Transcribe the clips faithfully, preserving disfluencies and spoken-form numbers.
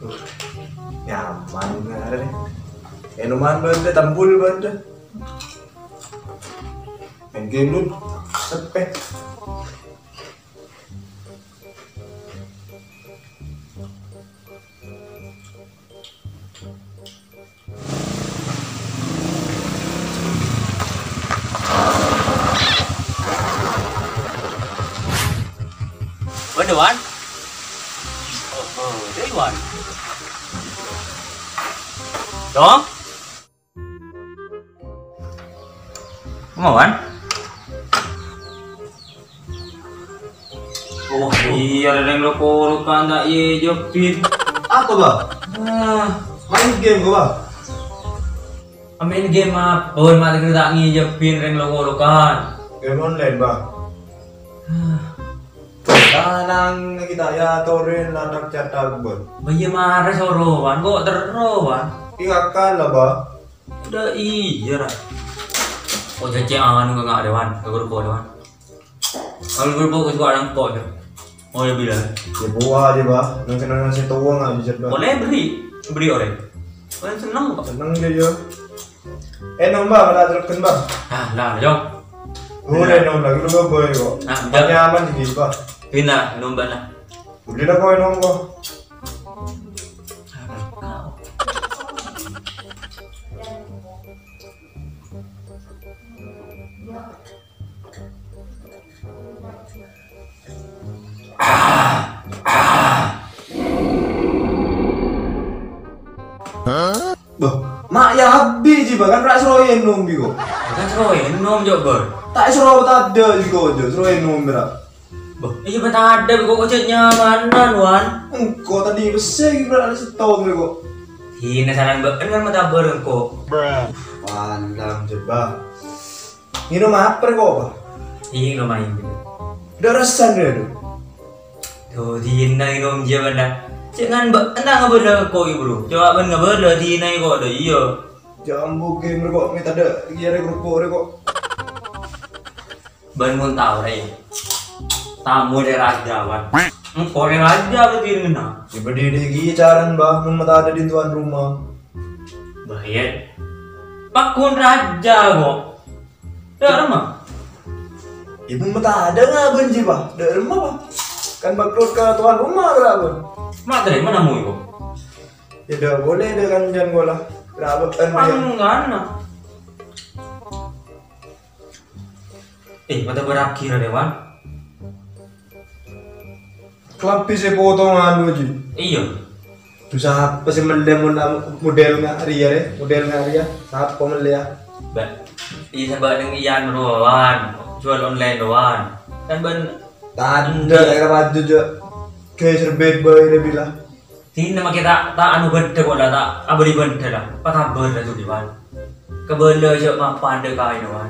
Nyaman nga rin. Eh naman ba ito? Tambul ba ito? Main game dun. Sepe. Ada Wan? Oh, oh, dari Wan. Dong? Mau Wan? Oh iya, ada yang loko kan tak ye jepit. Apa ba? Ah, Main game ko ba? main game apa? Oh, mati kita tak ngijepin yang loko kan. Game online ba? Tanang kita ya torin lanak catag ba? Bayi marah sorowan, kok terrowan? Ingatkan lah ba? Udah iya lah. Oh jadi anu nggak ada Wan, nggak berpo ada Wan. Kalau berpo itu orang po deh. Oh ya bilang. Ya buah aja ba? Nang kena nasi tua nggak bisa ba? Boleh beri, beri orang. Orang senang kok. Seneng dia yo. Eh nong ba, kada terken ba? Ah lah, jom. Udah nong lagi lu ba boy kok. Ah, Nyaman di ba? Pina, nomba na. Udah na ko nong ko. Hah? Bah, mak ya habis sih bahkan rak seroyen nom bigo. Kan seru ya, nom jok ber. Tak sero tak ada juga aja seroyen nom berak. Bah, iya betul ada, kok kok nyamanan Wan. Engkau tadi besar berak ada setahun bigo. Hina saran ber, kan mata ber kok. Pandang coba. Minum apa kok ba? Iya lo main. Udah resan dia tuh. Tuh hina nom dia benda. Jangan ber, entah nggak ber kok bro. Coba ben nggak ber hina kok ada iya. Jambu game kok minta ada kira grup kok. Ben mun tahu deh. Tamu dari raja Wan. Engkau dari raja berarti ngena. Ya berdiri gini caran bah, mau ada di tuan rumah. Bahaya. Pakun raja kok. Dah rumah. Ibu mata ada nggak benci bah? Dari rumah bah. Kan bakrut ke tuan rumah berapa? Mak dari mana mu itu? Ya dah boleh deh kan jangan gua lah. Berapa kan dia? Panggana. Eh, mata berakhir deh Wan. Kelapis saya potongan aja. Iya. Terus apa sih model model nggak Ria deh? Model nggak Ria? Apa model ya? Ba. Iya sabar dengan Ian Wan. Jual online Wan. Kan ben Tanda kayak baju juga. Kayak serbet boy dia bilang. Tin nama kita tak anu benda kok lah tak abadi benda lah. Patah benda tu di Wan. Kebenda je mapan dek kain Wan.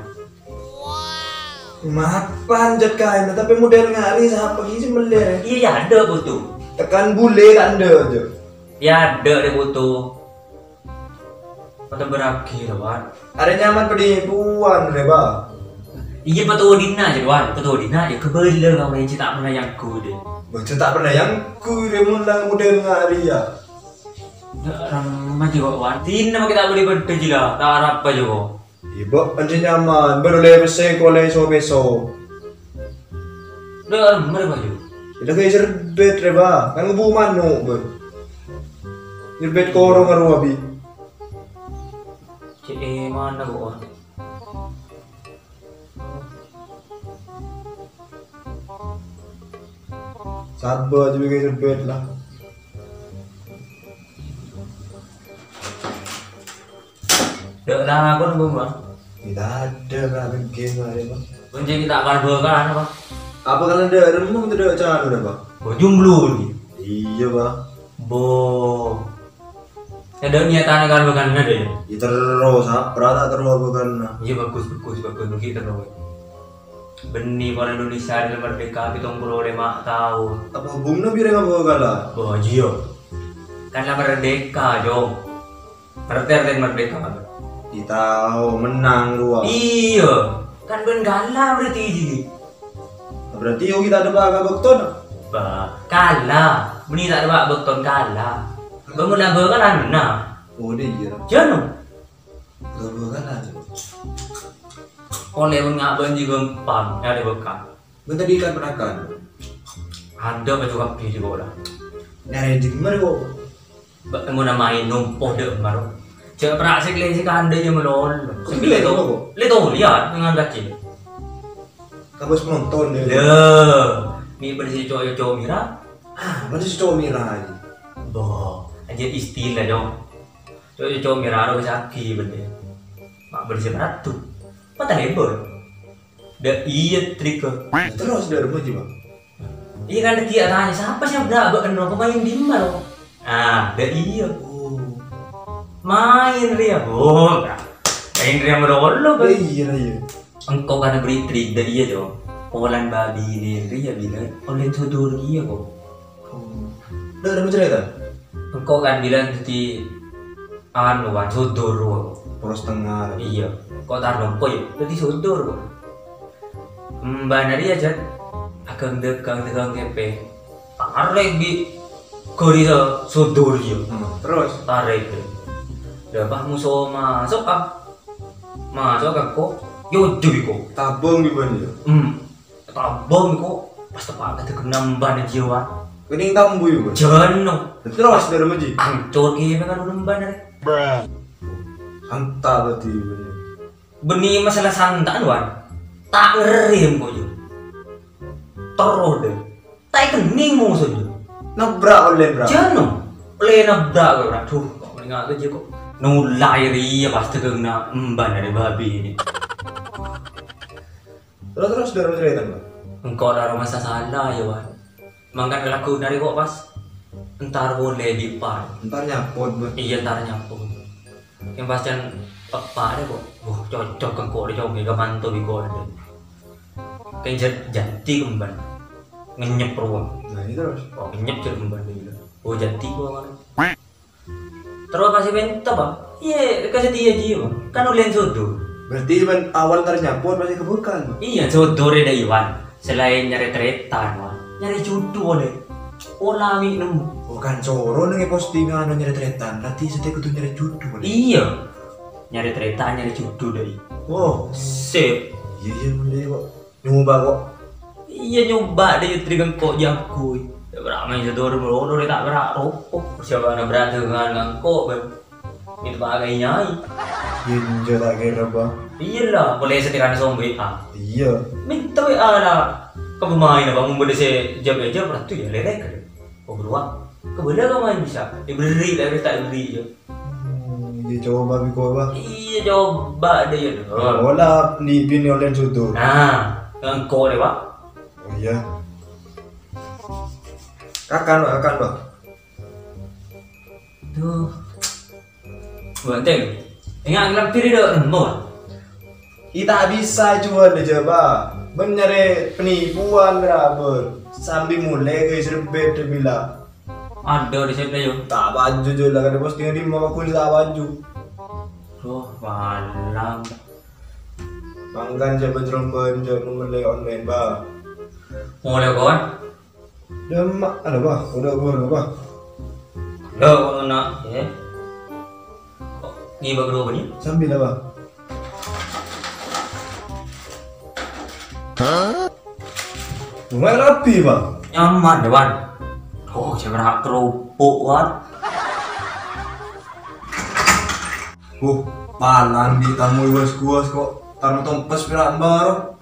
Mapan jat kain, tapi model ngari siapa sih meler? Iya ada betul. Tekan bule kan ada aja. Ya ada deh betul. Mata berakhir Wan. Ada nyaman penipuan deh bah. Iya betul Dina je Wan, betul Dina dia kebela kau main cerita pernah yang ku deh. Baca tak pernah yang ku dia mula model ngari ya. Ramah juga Wan. Tin nama kita beli benda je lah, tak harap apa juga. Ibu anjing nyaman, baru le bese kolej so beso. Dah ramah baju. Itu kayak serbet deh bah, kan ngebu manu ber. Serbet korong ngaruh abi. Cik eh mana kok Wan? Sabar juga kayak serbet lah. Dah dah aku nunggu Bang. Tidak ada lah game ada bang. Kunci kita akan berkan apa? Apa kalian ada remung tidak cara ada bang? Oh jomblo ni. Iya bang. Bo. Ada niatan akan berkan ada ya? Ya terus, berata terus bukan. Iya bagus bagus bagus begitu terus. Benih orang Indonesia adalah merdeka kita umur lima tahun. Apa hubungnya biar nggak bawa kalah? Oh jio. Karena merdeka jom. Berarti arti merdeka kan? Kita menang dua. Iya. Kan ben galah berarti jadi. Berarti yo kita ada baga bekton. Ba kalah. Benih tak ada bak beton kalah. Bangun lagu kan anu nah. Oh dia iya. Jangan. Gue kan aja. Oleh mengaban juga pam, ada bekal. Gue tadi kan pernah kan. Ada baju kaki di bola. Nyari di mana kok? Mau namain numpuk deh baru. Jangan pernah sih kalian sih kan ada yang melol. Lihat tuh, lihat tuh lihat dengan kaki. Kamu harus menonton deh. Leh, ni bersih cowok-cowok mira. Ah, mana si cowok mirah aja. Boh, aja istilah dong. Cowok-cowok mira harus sakit bener. Mak bersih berat tuh. Mata lebar. Dah iya trik ke. Terus dari mana sih bang? Iya kan dia tanya siapa sih yang berabak kan pemain di mana lo? Ah, dah iya. Oh, Main dia, boh. Main dia merolo kan. iya iya. Engkau kan beri trik dah iya dong. Olan babi ini dia bilang oleh tudur dia kok. Oh, udah ada cerita? Engkau kan bilang tadi anu kan tudur kok. Poros tengah. Iya, kok tar nompoy, jadi tudur kok. Mbak nari aja, akan dekang dekang kepe. Tarik di korisa tudur dia. Hmm, terus? Tarik deh. Dapat musuh masuk ah, masuk kan kok. Yo jadi kok. Tabung di mana? Hmm, tabung kok. Pas tepat kata kenamban jiwa. Kening tambu juga. Jangan. Terus dari mana sih? Hancur kayaknya kan udah nari. Santa berarti bener. Benih masalah santan wan. Tak ngerim kok yo. Terus deh. Tak kening musuhnya. Nabrak oleh bra. Jangan. Oleh nabrak kok. Aduh, kok mengingat aja kok. Nulai ria pasti kena emban dari babi ini. Terus terus dari mana cerita bang? Engkau ada masa salah ya wan. Mangkat laku dari kok pas. Entar boleh dipar. Ntar nyapot bang. Iya entar nyapu. Yang pastian apa deh kok. Wah cocok kan kok dicoba ke mantu di kok ada. Kayak jati kemban. Ngenyep ruang. Nah ini terus. Oh ngenyep jadi kemban gitu. Oh jati gua kan. Terus kasih bentap bang. Iya kasih dia aja bang. Kan ulian sodo. Berarti ban awal ntar nyapot masih kebukan bang. Iya sodo ada Iwan. Selain nyari tretan wan. Nyari jodoh deh. Olah minum. Bukan coro nih postingan nyari tretan. Berarti setiap itu nyari jodoh. Iya. Nyari tretan nyari jodoh deh. Wow. Sip. Iya iya mulai kok. Nyoba kok. Iya nyoba deh trigang kok jangkui. Beramai jodoh melono dia tak berak rokok. Siapa nak berat dengan ngangkok bang. Itu bagai nyai. Ginjal tak kira bang. Iyalah boleh setiap zombie ah. Iya. Minta W A lah. Kau bermain apa? Mau boleh saya jam aja pernah tu ya lerek kan? Kau beruang. Kau boleh kau main bisa? Diberi lah dia tak beri je. Hmm, dia coba biko bang. Iya coba deh ya. Olah ni pin online suatu. Nah, ngangkok deh pak. Oh iya. Akan bang, akan bang. Tuh. Banteng. Ingat ngelam piri dah nembol. Kita bisa jual deh coba. Menyari penipuan berapa? Sambil mulai guys rebet dia bilang. Ada di sana yo. Tak baju je lah kan postingan di mau aku tak baju. Oh, malam. Bangkan je bercerumban je mulai online bang. Mau lihat kawan? Dah mak ada bang, udah gua ada bang. Dah kawan nak. Eh. Ni bagi dua ni. Sambil lah bang. Hah? Lumayan rapi bang. Nyaman deh wan. Oh, saya berhak kerupuk wan. Uh, palan di tamu luas kuas kok. Taruh tompes pirak baru.